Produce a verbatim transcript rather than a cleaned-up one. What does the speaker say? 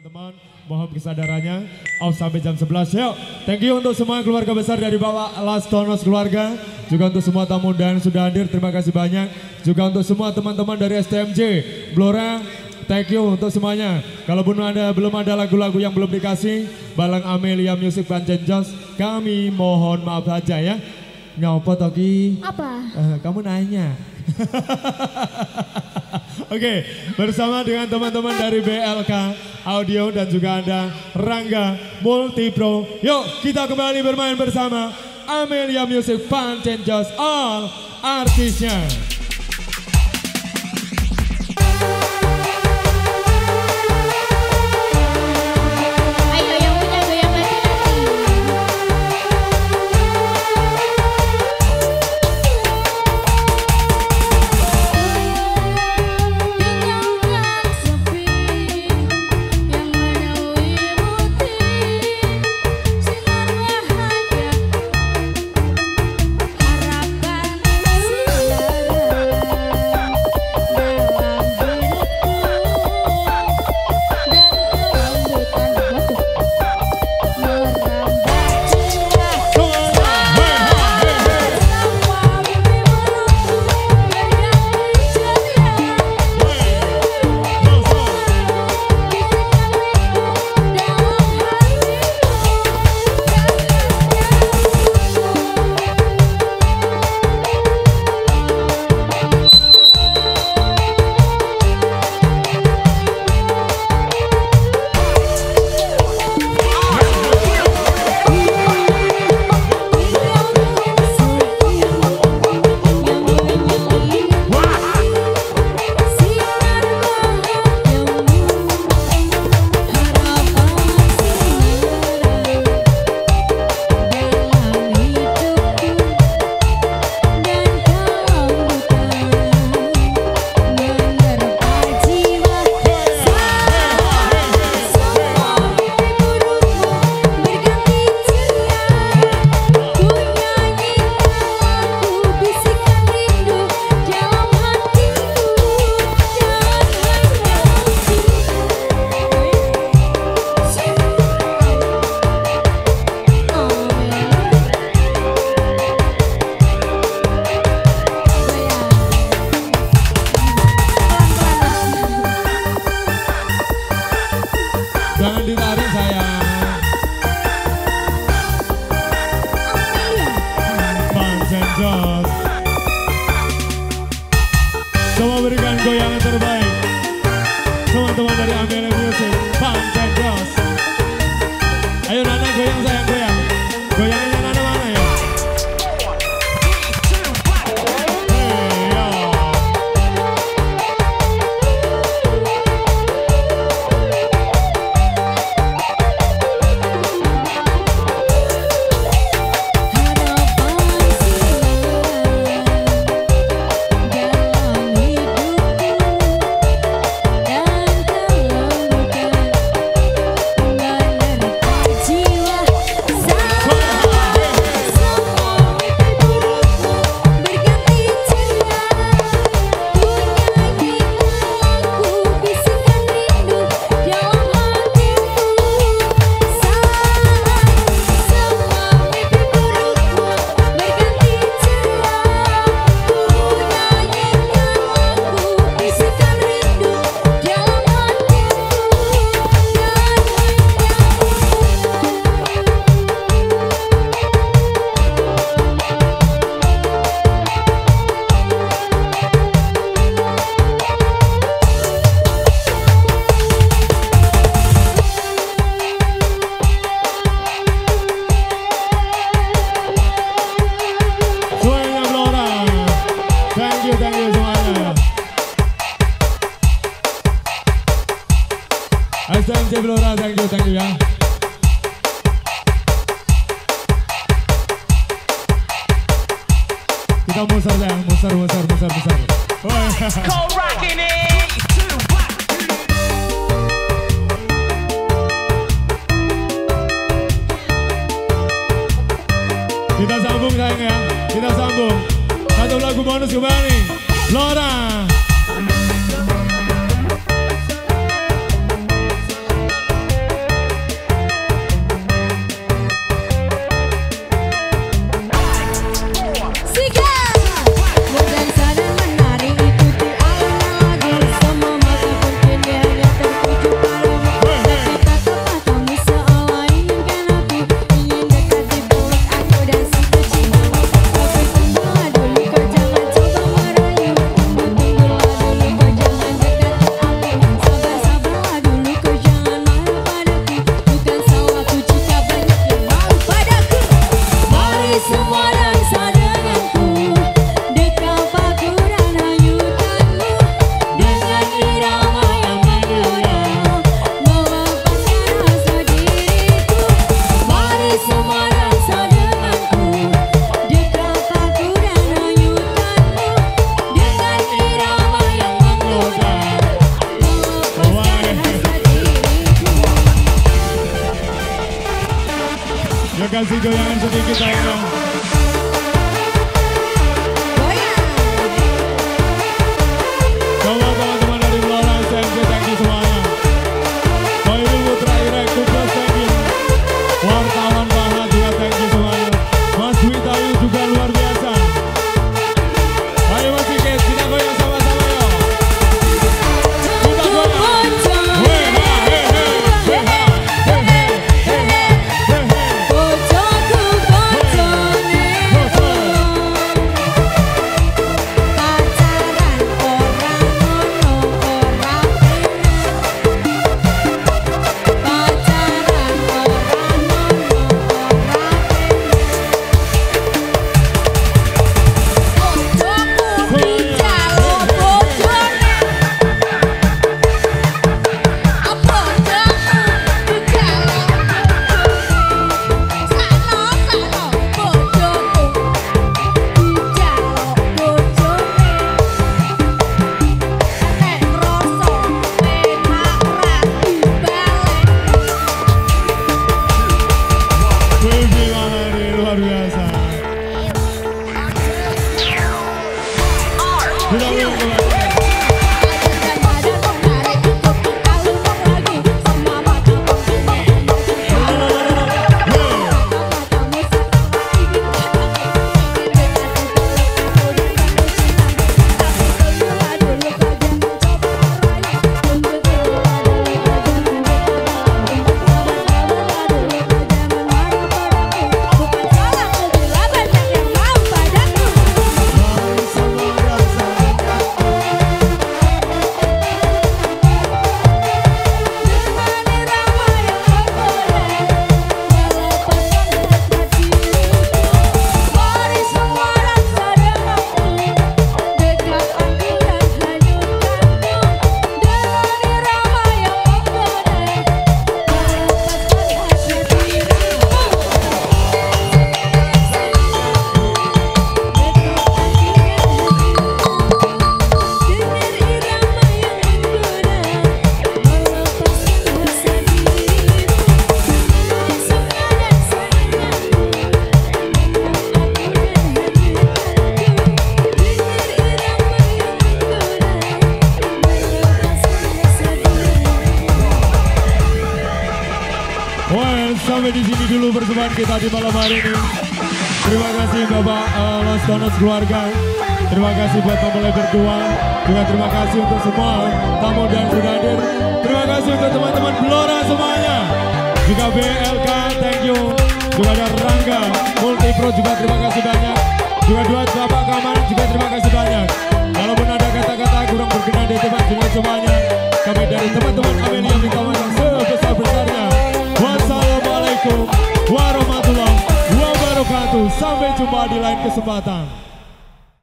teman-teman, mohon kesadarannya. Off sampai jam sebelas. Yuk, thank you untuk semua keluarga besar dari Bapak Las Tonos keluarga. Juga untuk semua tamu dan sudah hadir, terima kasih banyak. Juga untuk semua teman-teman dari S T M J, Blora, thank you untuk semuanya. Kalau belum ada, belum ada lagu-lagu yang belum dikasih, Balang Amelia Music Pancen Jos, kami mohon maaf saja ya. Nyopo Toki? Apa? Uh, kamu nanya. Oke, okay, bersama dengan teman-teman dari B L K Audio dan juga ada Rangga Multipro. Yuk kita kembali bermain bersama Amelia Music Pancen Jos all artisnya. Jangan ditarik sayang. Pancen Jos. Coba berikan goyangan terbaik. Teman-teman dari Amelia Music Pancen Jos. Ayo Nana goyang sayang, goyang. Goyangannya Nana mana ya? S T M J Blora, thank you, thank you ya. Kita musar ya, musar, musar, musar, musar. Kita sambung sayang ya, kita sambung. Satu lagu bonus kembali, Blora. Ya kasih goyangan sedikit aja. Coba teman-teman dari Blora S M C, thank you semuanya. Koirul Putra Irek Kubros, thank you. Wartawan Bahat juga thank you semuanya. Mas Witayu juga luar biasa. Ayo Mas Ikes, kita goyang sama-sama ya. Kita goyang. Sampai di sini dulu persembahan kita di malam hari ini. Terima kasih Bapak uh, Los Donos keluarga. Terima kasih buat mempelai berdua. Juga terima kasih untuk semua tamu dan sudah hadir. Terima kasih untuk teman-teman Blora semuanya. Juga B L K, thank you. Juga ada Rangga, Multipro juga terima kasih banyak. Juga dua Bapak Keamanan juga terima kasih banyak. Kalaupun ada kata-kata kurang berkenan di tempat dengan semuanya, kami dari teman-teman Amelia minta maaf sebesar-besarnya. Wassalamualaikum warahmatullahi wabarakatuh. Sampai jumpa di lain kesempatan.